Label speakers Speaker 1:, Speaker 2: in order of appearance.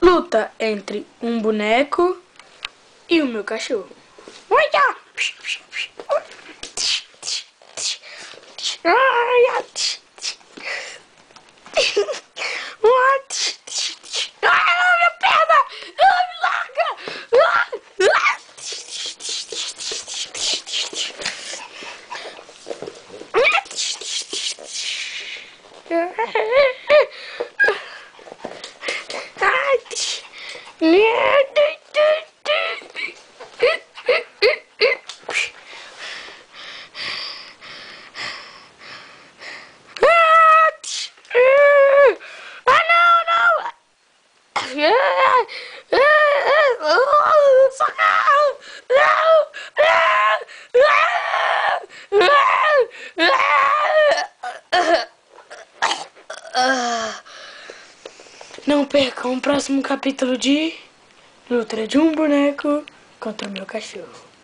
Speaker 1: Luta entre um boneco e o meu cachorro. Minha perna! Me larga! Não percam o próximo capítulo de Luta de um boneco contra o meu cachorro.